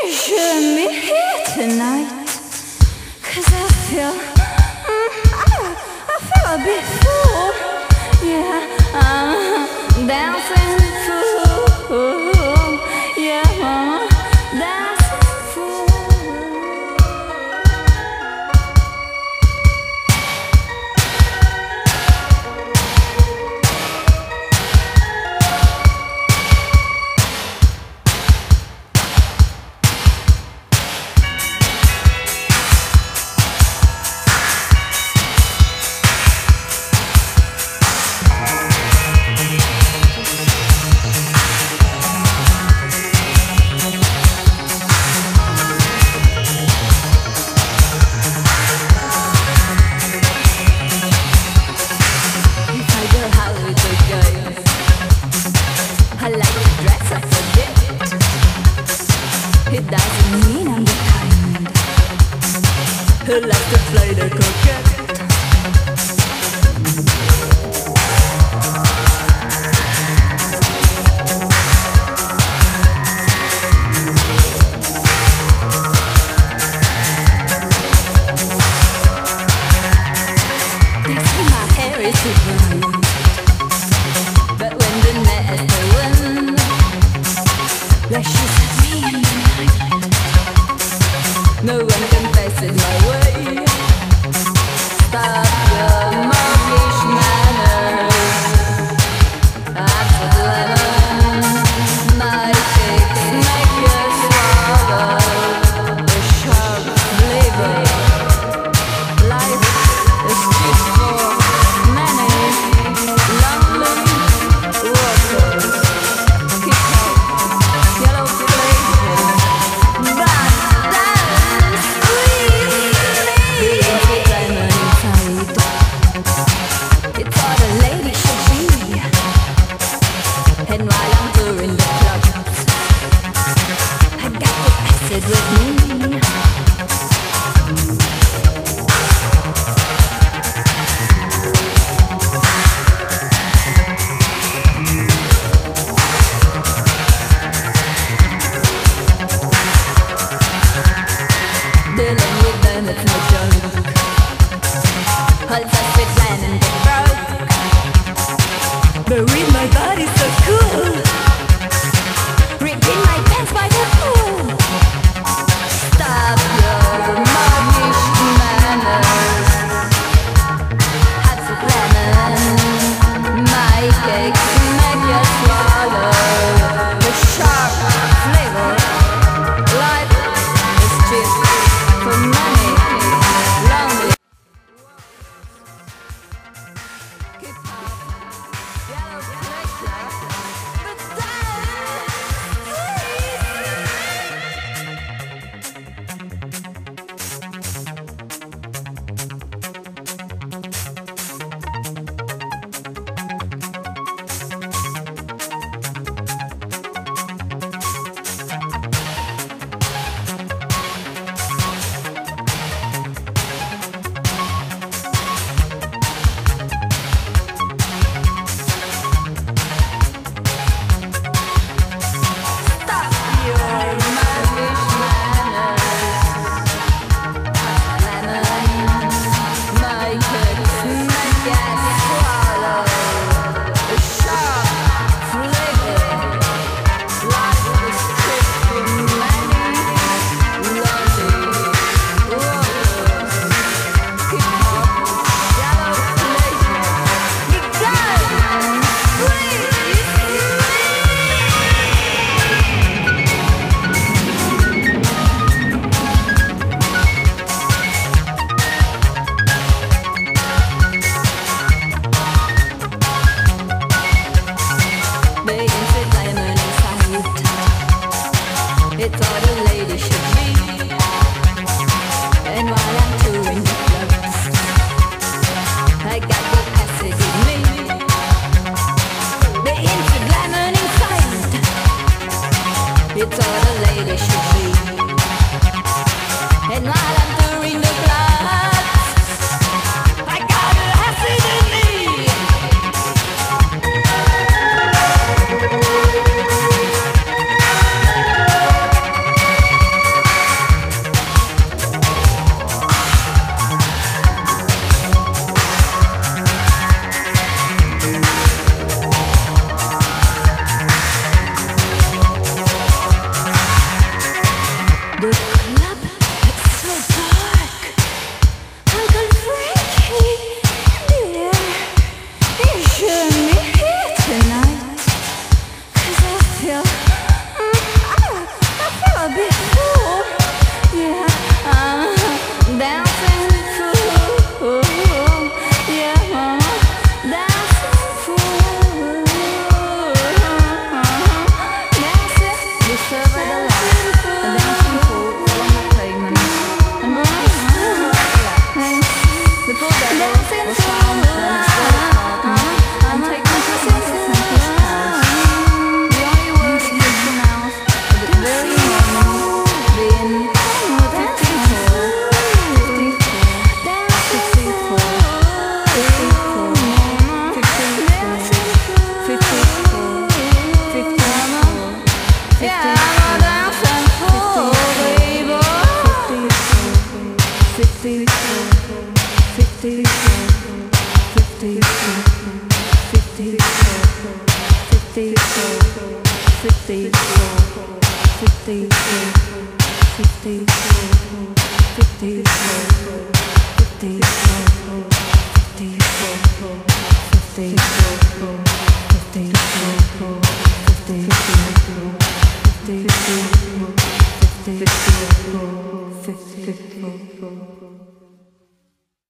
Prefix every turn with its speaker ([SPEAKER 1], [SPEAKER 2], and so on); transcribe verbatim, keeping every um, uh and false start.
[SPEAKER 1] shouldn't be here tonight. Cause I feel, mm, I, I feel a bit full. Yeah, I'm dancing fool. Yeah, mama, dancing fool. before. Yeah, I'm dancing fool. Yeah, I'm dancing fool. Dancing, disturbed by the light. A dancing fool on the pavement. And when I stood the poor devil was found dead. I'm taking to some Satan's house. The only word he could pronounce at the very moment being fifty-four, fifty-four, fifty-four, fifty-four, fifty-four, fifty-four. Yeah, I'm a dancing fool, baby. Fifty-four, fifty-four, fifty-four, fifty-four, fifty-four, fifty-four, fifty-four, fifty-four, fifty-four, fifty-four, fifty-four, fifty-four, fifty-four, fifty-four, fifty-four, fifty-four.